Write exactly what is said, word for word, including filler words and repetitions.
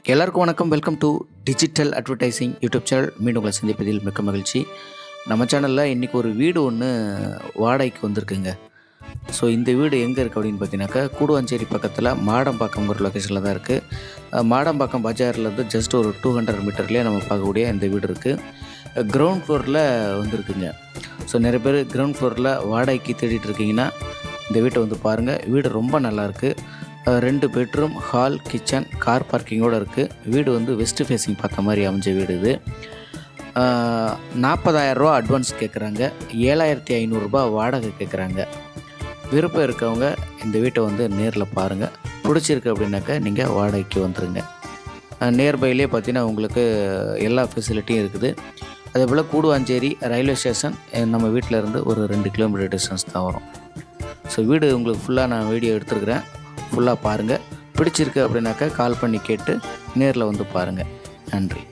எல்லாருக்கும் வணக்கம். Welcome to digital advertising YouTube channel. மீண்டும் உங்களை சந்திப்பதில் மிக்க மகிழ்ச்சி. நம்ம சேனலில் இன்றைக்கி ஒரு வீடு ஒன்று வாடகைக்கு வந்திருக்குங்க. ஸோ இந்த வீடு எங்கே இருக்குது அப்படின்னு பார்த்தீங்கன்னாக்கா, கூடுவாஞ்சேரி பக்கத்தில் மாடம்பாக்கம்ங்கிற லொக்கேஷனில் தான் இருக்குது. மாடம்பாக்கம் பஜார்லேருந்து ஜஸ்ட் ஒரு டூ ஹண்ட்ரட் மீட்டர்லேயே நம்ம பார்க்கக்கூடிய இந்த வீடு இருக்குது. கிரவுண்ட் ஃப்ளோரில் வந்துருக்குங்க. ஸோ நிறைய பேர் கிரவுண்ட் ஃப்ளோரில் வாடகைக்கு தேடிட்டு இருக்கீங்கன்னா இந்த வீட்டை வந்து பாருங்கள். வீடு ரொம்ப நல்லாயிருக்கு. ரெண்டு பெட்ரூம், ஹால், கிச்சன், கார் பார்க்கிங்கோடு இருக்குது. வீடு வந்து வெஸ்ட் ஃபேஸிங் பார்த்த மாதிரி அமைஞ்ச வீடு இது. நாற்பதாயிரரூவா அட்வான்ஸ் கேட்குறாங்க. ஏழாயிரத்தி ஐநூறுரூபா வாடகை கேட்குறாங்க. விருப்பம் இருக்கவங்க இந்த வீட்டை வந்து நேரில் பாருங்கள். பிடிச்சிருக்கு அப்படின்னாக்கா நீங்கள் வாடகைக்கு வந்துடுங்க. நியர்பைலே பார்த்தீங்கன்னா உங்களுக்கு எல்லா ஃபெசிலிட்டியும் இருக்குது. அதே போல் கூடுவாஞ்சேரி ரயில்வே ஸ்டேஷன் நம்ம வீட்டில் இருந்து ஒரு ரெண்டு கிலோமீட்டர் டிஸ்டன்ஸ் தான் வரும். ஸோ வீடு உங்களுக்கு ஃபுல்லாக நான் வீடியோ எடுத்துருக்கிறேன். ஃபுல்லாக பாருங்கள். பிடிச்சிருக்கு அப்படின்னாக்கா கால் பண்ணி கேட்டு நேரில் வந்து பாருங்கள். நன்றி.